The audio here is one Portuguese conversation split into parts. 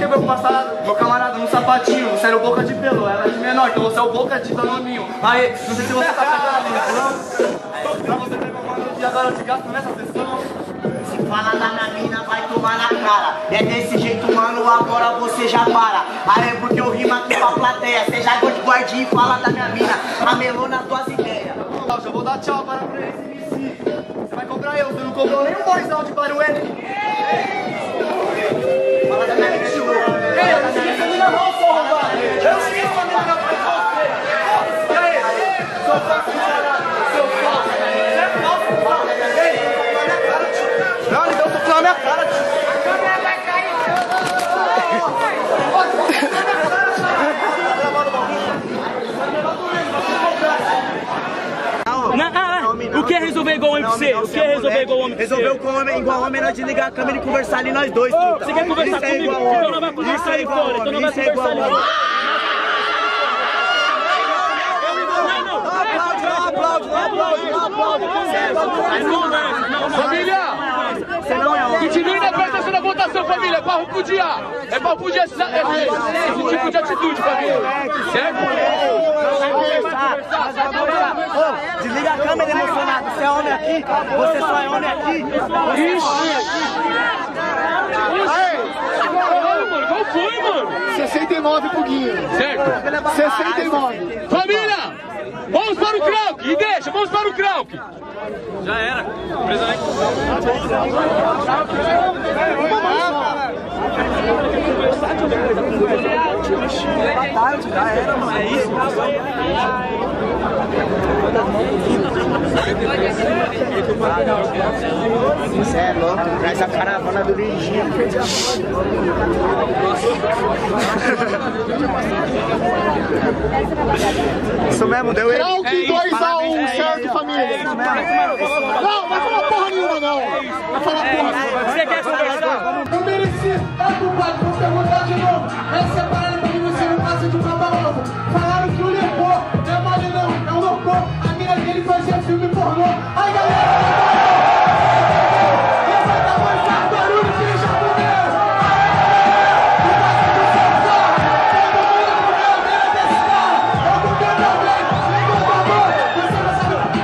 que meu passado, meu camarada no sapatinho, você era o boca de pelo, ela é de menor, então você é o boca de danoninho. Aí, não sei se você tá pegando, não? Pra você pegar uma noite e agora eu te gasto nessa sessão. Se fala da minha mina, vai tomar na cara. É desse jeito, mano, agora você já para. Aí é porque eu rimo aqui pra plateia. Cê já gosta de guardinha e fala da minha mina. Ramelou nas tuas ideias. Já vou dar tchau para esse MC. Você vai cobrar eu, você não cobrou nem um boizão de Barueri. Fala da minha mina, chegou. Eu não esqueço a mina não, sou roubado. Eu não esqueço a mina não, foi você. E aí? Sou falso, seu falso. Você é falso, falso. E aí? Sou na minha cara, tio. Não, então sou na minha cara, tio. A câmera vai cair. O que é resolver igual homem pra você? O que é resolver igual homem pra você? Resolveu com homem, igual homem, nós desligar a câmera e conversar ali nós dois. Você quer conversar comigo? Então não vai conversar ali fora. Então não vai conversar ali fora. Família! Continue na prestação da votação, família. É pra repudiar. É pra repudiar esse tipo de atitude, família. Certo? Desliga a câmera, emocionado. Você é homem aqui? Você só é homem aqui? Qual foi, mano? 69 pro Guinho. Certo? 69. Família! Vamos para o Krauk! E deixa, vamos para o Krauk! Já era. Presidente. Já era, mano. É isso? Você é louco, traz a caravana do Liginho. Isso mesmo, deu ele. Krauk 2-1, certo, família? Não, não vai falar porra nenhuma, não. Vai falar porra. Você quer conversar? Eu mereci, é culpado, vou perguntar de novo. Essa parada pra mim você não passa de baba-ovo. Falaram que o levou, não é mole não, é um louco. A mina dele fazia filme pornô. Ai, galera! Levanta a voz, faz barulho, que ele já morreu! O passo do seu carro, todo mundo morreu, vem desse carro. Eu comprei também, levanta a mão, você não sabe.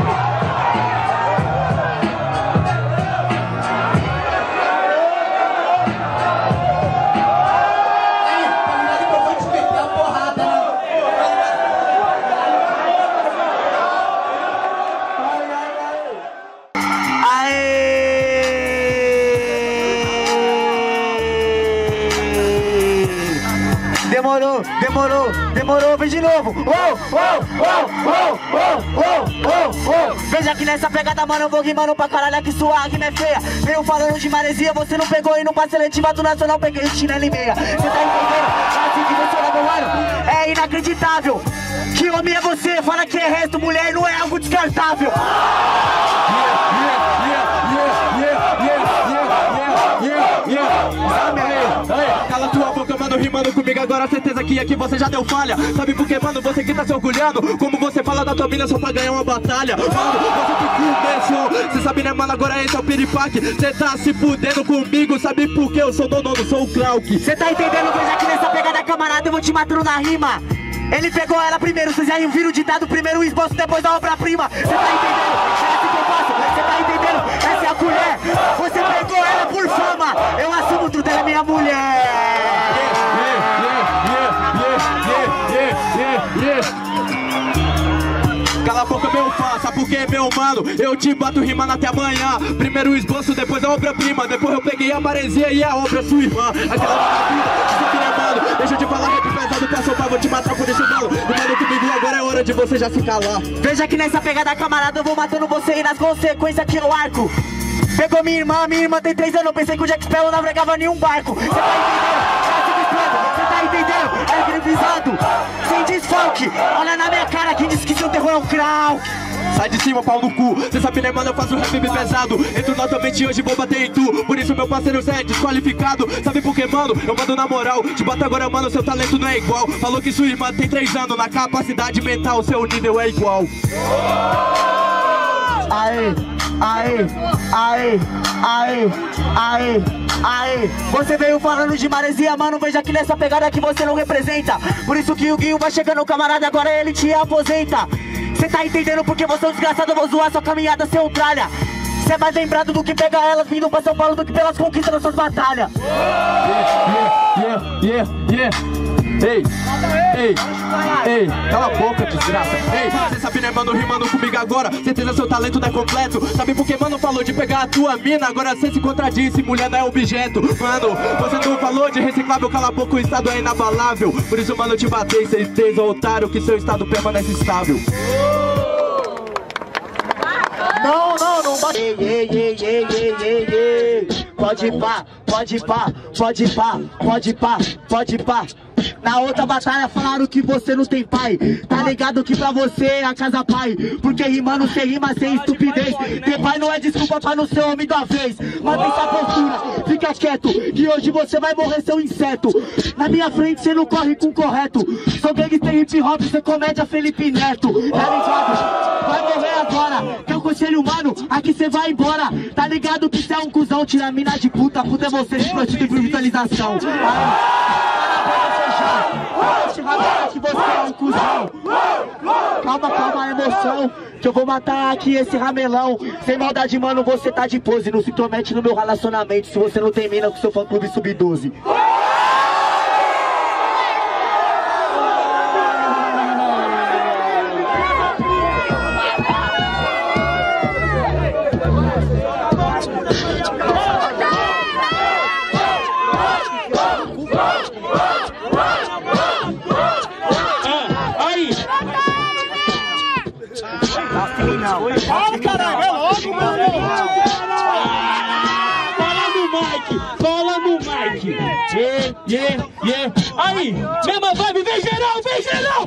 Demorou, vem de novo. Veja que nessa pegada, mano, eu vou rimando pra caralho, que sua rima é feia. Veio falando de maresia, você não pegou e não pra seletiva do Nacional, peguei o chinelo e meia. Você tá entendendo? Assim que você leva o ano, é inacreditável. Que homem é você? Fala que é resto, mulher não é algo descartável. Cala tua boca, mano, rimando comigo agora, certeza que aqui você já deu falha. Sabe por que, mano, você que tá se orgulhando? Como você fala da tua mina só pra ganhar uma batalha. Mano, você que começou, cê sabe, né, mano, agora esse é o piripaque. Cê tá se fudendo comigo, sabe por que? Eu sou dono, não sou o Krauk. Cê tá entendendo? Veja que nessa pegada, camarada, eu vou te matando na rima. Ele pegou ela primeiro, vocês já viram o ditado, primeiro o esboço, depois da obra-prima. Cê tá entendendo? É assim que eu faço, cê tá entendendo? Essa é a colher, você pegou ela por fama. Eu assumo tudo, ela é minha mulher. Cala a boca, meu fã, sabe por que, meu mano? Eu te bato rimando até amanhã. Primeiro o esboço, depois a obra-prima. Depois eu peguei a maresia e a obra sua irmã. Aquela vida, você queria, mano. Deixa eu te falar, rap pesado pra soltar, vou te matar por isso, mano. Mano, comigo agora é hora de você já se calar. Veja que nessa pegada, camarada, eu vou matando você e nas consequências que eu arco. Pegou minha irmã tem 3 anos. Eu pensei que o Jack Sparrow não navegava nenhum barco. Você tá entendendo? Você tá entendendo? É grifizado, sem desfalque. Olha na minha cara, quem disse que seu terror é um Krauk. Sai de cima, pau no cu. Cê sabe, né, mano, eu faço rap bem pesado. Entro na tua mente hoje, vou bater em tu. Por isso, meu parceiro, cê é desqualificado. Sabe por que, mano? Eu mando na moral. Te bato agora, mano, seu talento não é igual. Falou que sua irmã tem 3 anos. Na capacidade mental, seu nível é igual. Aê. Aê, aê, aê, aê, aê. Você veio falando de maresia, mano, veja que nessa pegada que você não representa. Por isso que o Guinho vai chegando, camarada, agora ele te aposenta. Cê tá entendendo porque você é um desgraçado, eu vou zoar sua caminhada, seu tralha. Cê é mais lembrado do que pegar elas vindo pra São Paulo do que pelas conquistas das suas batalhas. Ei, cala a boca, desgraça. Ei, cê sabe, né, mano, rimando comigo agora. Certeza seu talento não é completo. Sabe por que, mano, falou de pegar a tua mina? Agora cê se contradisse, mulher não é objeto. Mano, você não falou de reciclável, cala a boca, o estado é inabalável. Por isso, mano, eu te batei, certeza, otário, que seu estado permanece estável. Não bate. Pode pá, pode pá, pode pá, pode pá, pode pá. Na outra batalha falaram que você não tem pai. Tá ligado que pra você é a casa pai. Porque rimando sem rima, sem estupidez. Ter pai não é desculpa pra não ser homem da vez. Mantém sua postura, fica quieto, que hoje você vai morrer, seu inseto. Na minha frente cê não corre com correto. Sou gangster hip hop, cê comédia Felipe Neto. Tá ligado? Vai morrer agora, que eu conselho humano, aqui cê vai embora. Tá ligado que cê é um cuzão, tira a mina de puta. Puta é você, de prostituir por visualização. Que você é um cuzão. Calma, emoção, que eu vou matar aqui esse ramelão. Sem maldade, mano, você tá de pose. Não se intromete no meu relacionamento se você não tem mina com seu fã clube sub-12. Fala, caralho, é logo, mano. Fala no mic. Aí, mesma vibe, vem geral, vem geral.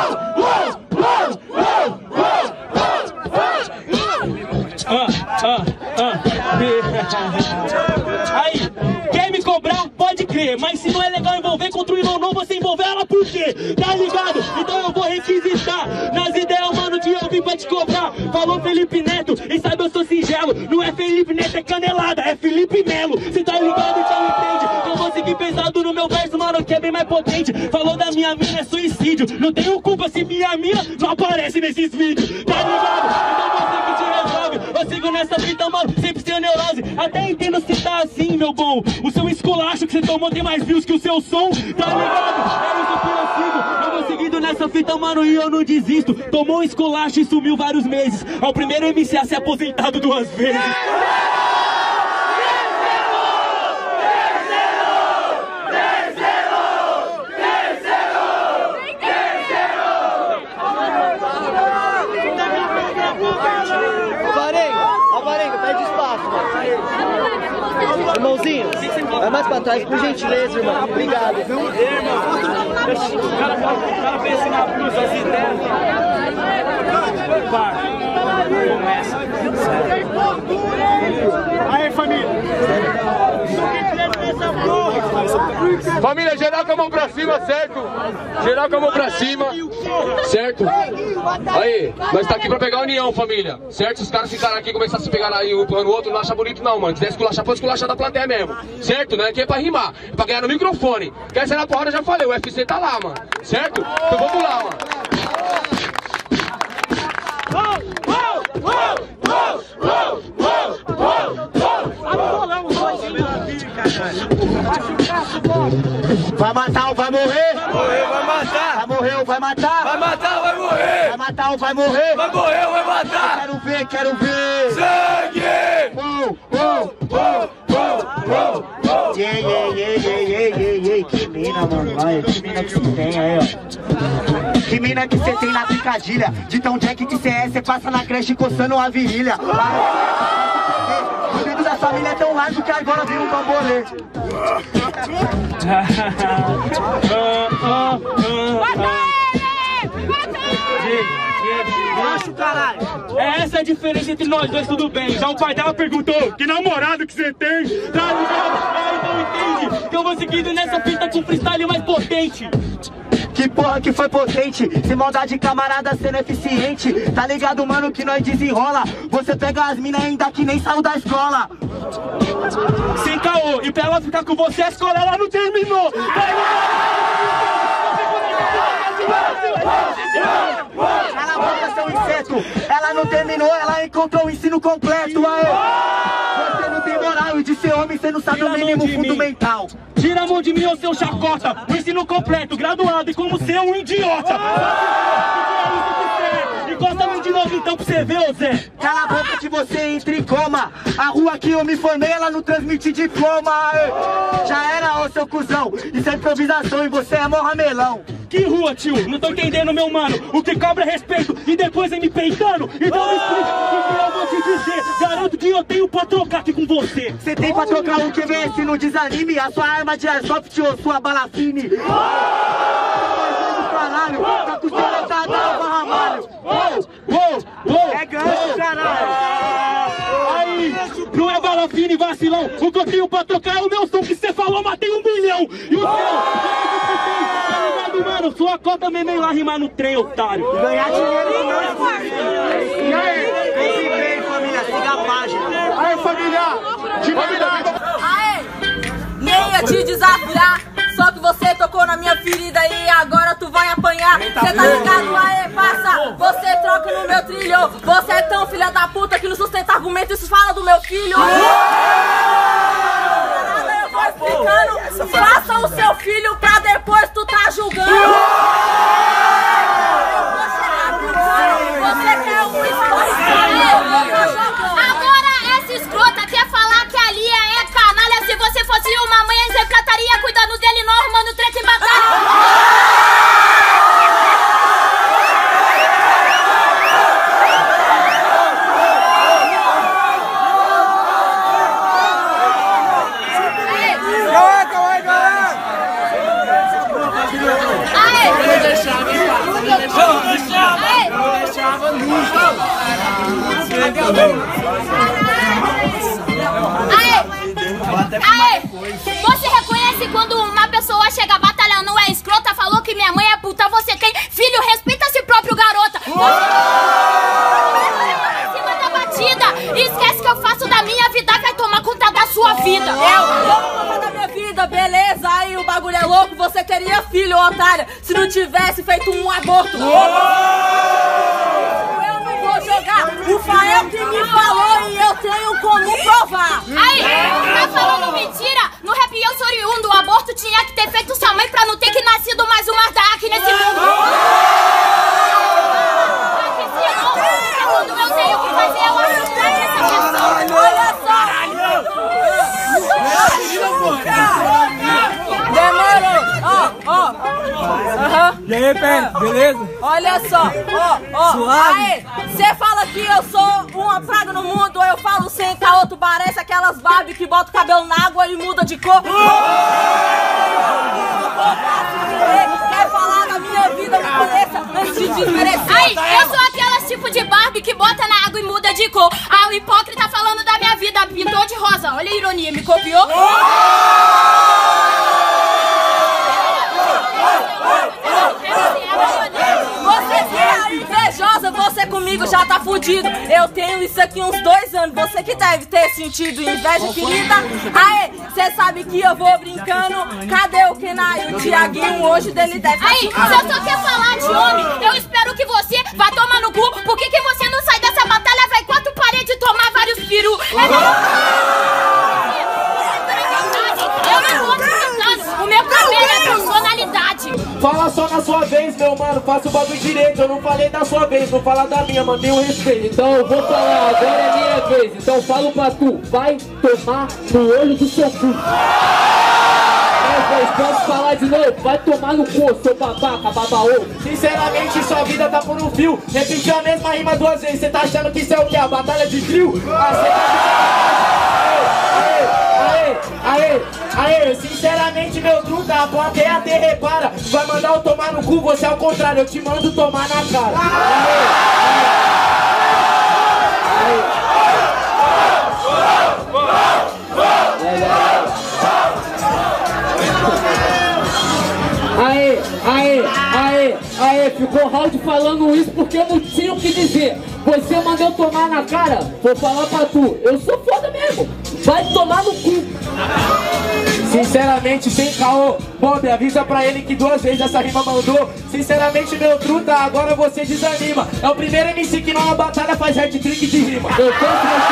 Aí, quer me cobrar? Pode crer, mas se não é legal envolver contra o irmão, não você envolver ela por quê? Tá ligado? Então eu vou requisitar nas ideias, mano, que eu vim pra te cobrar. Falou Felipe Neto, e sabe eu sou singelo. Não é Felipe Neto, é canelada, é Felipe Melo. Cê tá ligado, então entende? Eu vou seguir pesado no meu verso, mano, que é bem mais potente. Falou da minha mina, é suicídio. Não tenho culpa se minha mina não aparece nesses vídeos. Tá ligado? Então você que te resolve. Eu sigo nessa fita, mano, sempre sem neurose. Até entendo se tá assim, meu bom. O seu esculacho que você tomou tem mais views que o seu som. Tá ligado? É isso que eu sigo. Eu vou seguindo nessa fita, mano, e eu não desisto. Tomou um esculacho e sumiu vários meses. É o primeiro MC a ser aposentado 2 vezes. Alvarenga, pede espaço, mano. Irmãozinho, vai mais pra trás, por gentileza, irmão. Obrigado, viu? O cara pensa na blusa, as ideias. Começa. Aí, família. Família, geral com a mão pra cima, certo? Geral com a mão pra cima, certo? Aí, nós tá aqui pra pegar a união, família, certo? Se os caras ficarem aqui e começar a se pegar aí um no outro, não acha bonito não, mano. Se quiser esculachar, pode esculachar da plateia mesmo, certo? Não é aqui é pra rimar, é pra ganhar no microfone. Quer ser na porrada, já falei, o UFC tá lá, mano, certo? Então vamos lá, mano. Vai matar ou vai morrer? Vai morrer, vai matar. Vai morrer ou vai matar? Vai matar ou vai morrer? Vai matar ou vai morrer? Vai morrer ou vai matar? Quero ver. Sangue! Que mina, mano. Olha, que mina que você tem aí, ó. Que mina que você tem na picadilha. De tão jack que você é, você passa na creche coçando a virilha. O dedo da família é tão largo que agora vira um bambolê. Mata ele! caralho. Essa é a diferença entre nós dois, tudo bem. Já o pai dela perguntou, que namorado que você tem? Tá ligado? Então entende que eu vou seguindo nessa fita com freestyle mais potente. Que porra que foi potente, sem maldade camarada sendo eficiente. Tá ligado, mano, que nós desenrola. Você pega as minas ainda que nem saiu da escola. Sem caô, e pra ela ficar com você a escola ela não terminou. Cala a boca, seu inseto. Ela não terminou, ela encontrou o ensino completo. Aê. Você não tem moral e de ser homem você não sabe o mínimo fundamental. Tira a mão de mim, ô seu chacota. O ensino completo, graduado e como ser um idiota. Encosta a mão de novo então pra você ver, ô Zé. Cala a boca que você entra em coma. A rua que eu me formei, ela não transmite diploma. Aê. Já era, ô seu cuzão. Isso é improvisação e você é mó ramelão. Que rua, tio? Não tô entendendo, meu mano. O que cobra é respeito e depois vem me peitando. Então me explica o que eu vou te dizer. Garanto que eu tenho pra trocar aqui com você. Você tem pra trocar o que vem se não desanime. A sua arma de airsoft ou sua bala fine. Caralho, tá com seletada no ramalho. É gancho, caralho. Aí, não é bala fine, vacilão. O que eu tenho pra trocar é o meu som que você falou, matei 1 milhão. E o seu, mano, sua cota mesmo lá rimar no trem, otário. Ganhar dinheiro não é. E aí? Vem, família, siga a página. Aí, família! De vida! Aê! Nem ia te desafiar, só que você tocou na minha ferida e agora tu vai apanhar. Cê tá ligado? Aê, passa! Você troca no meu trilho. Você é tão filha da puta que não sustenta argumento, isso fala do meu filho. Eu vou explicando. Faça o seu filho pra depois tu tá julgando. Você quer um esforço? Agora essa escrota quer falar que a Lia é canalha. Se você fosse uma mãe exemplar, estaria cuidando dele, não arrumando treta em batalha. Aê! Você reconhece quando uma pessoa chega batalhando, é escrota, falou que minha mãe é puta, você tem filho, respeita a si próprio, garota! Você cima da batida, esquece que eu faço da minha vida, vai tomar conta da sua vida! Eu tomo conta da minha vida, beleza? Aí o bagulho é louco, você queria filho, otária, se não tivesse feito um aborto. O Fael que me falou e eu tenho como provar. Aí, tá falando mentira? No rap eu sou oriundo, o aborto tinha que ter feito sua mãe pra não ter que nascido mais uma Dark nesse mundo. Aqui se não, quando eu tenho que fazer, eu ajudo essa pessoa. Olha só. Demorou. Ó. E aí, Pé, beleza? Olha só, ó. Aê, você fala que eu sou uma praga no mundo, eu falo sem caô, tu parece aquelas Barbie que bota o cabelo na água e muda de cor. Quer falar da minha vida, me conheça antes de desmerecer. Aí, eu sou aquelas tipo de Barbie que bota na água e muda de cor. Ah, o hipócrita falando da minha vida, pintou de rosa. Olha a ironia, me copiou? Você é invejosa, você comigo já tá fudido. Eu tenho isso aqui uns 2 anos. Você que deve ter sentido inveja, querida. Aê, cê sabe que eu vou brincando. Cadê o Kenai? O Tiaguinho hoje dele deve. Aí, se eu só quer falar de homem, eu espero que você vá tomar no cu. Por que você não sai dessa batalha, vai 4 paredes e tomar vários peru? Eu não vou te brincando. O meu cabelo é personalidade. Fala só na sua vez, meu mano, faça o bagulho direito. Eu não falei da sua vez, vou falar da minha, mantenha o respeito. Então eu vou falar, agora é minha vez. Então falo pra tu, vai tomar no olho do seu cu. Posso falar de novo? Vai tomar no cu, seu babaca, babaô. Sinceramente, sua vida tá por um fio. Repetiu a mesma rima 2 vezes. Cê tá achando que isso é o que? A batalha de trio? Aê, sinceramente, meu truta, a plateia até repara. Vai mandar eu tomar no cu, você é o contrário, eu te mando tomar na cara. Aê. Aê, ficou round falando isso porque eu não tinha o que dizer. Você mandou tomar na cara, vou falar pra tu, eu sou foda mesmo, vai tomar no cu. Sinceramente, sem caô, Bob, avisa pra ele que 2 vezes essa rima mandou. Sinceramente, meu truta, agora você desanima. É o primeiro MC que numa batalha faz hat-trick de rima. Eu canto,